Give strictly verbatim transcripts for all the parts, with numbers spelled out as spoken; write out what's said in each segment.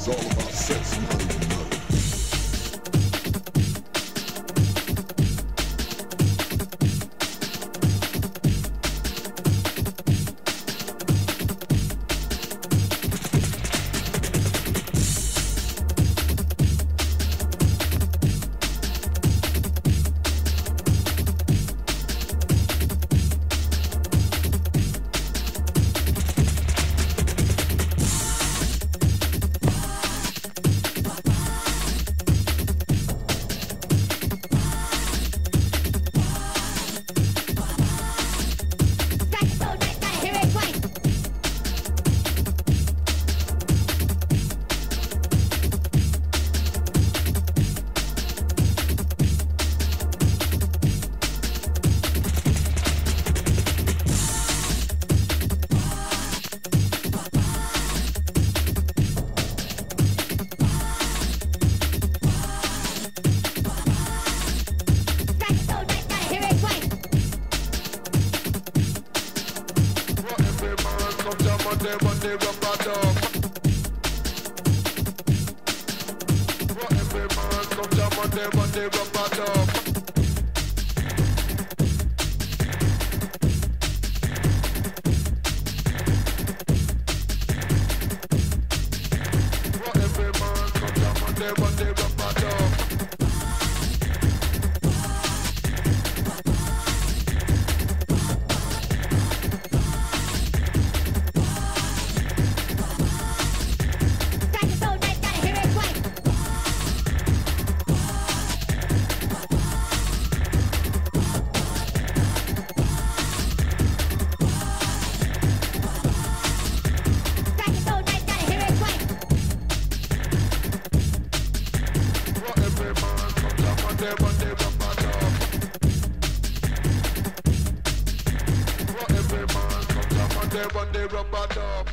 is all about sex, money, and murder. Monday, Monday, rubber dub. Every man come to Monday, Monday, rubber dub. Every man come to Monday, Monday, rubber dub. Monday, Monday, rubber dub. Every man come to Monday, Monday, rubber dub.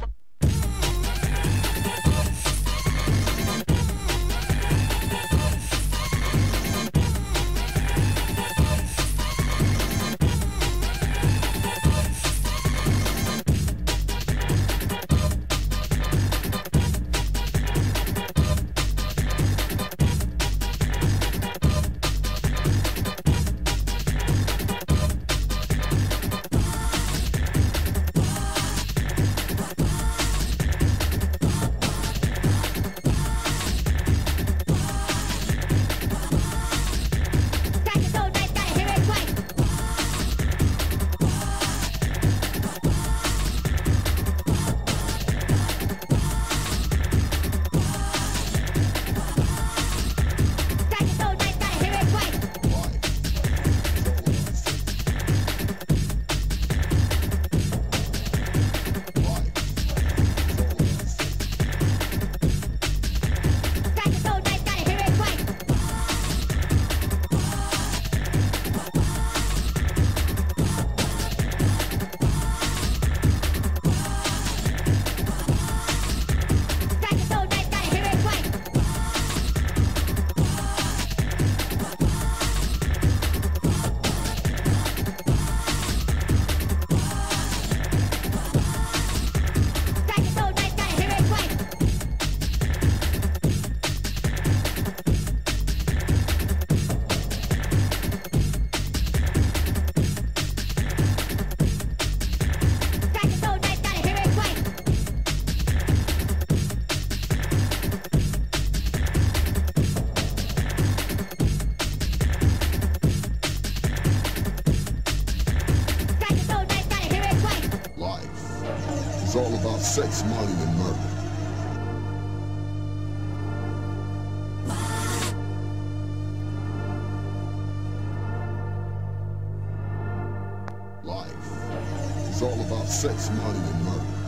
It's all about sex, money, and murder. Life is all about sex, money, and murder.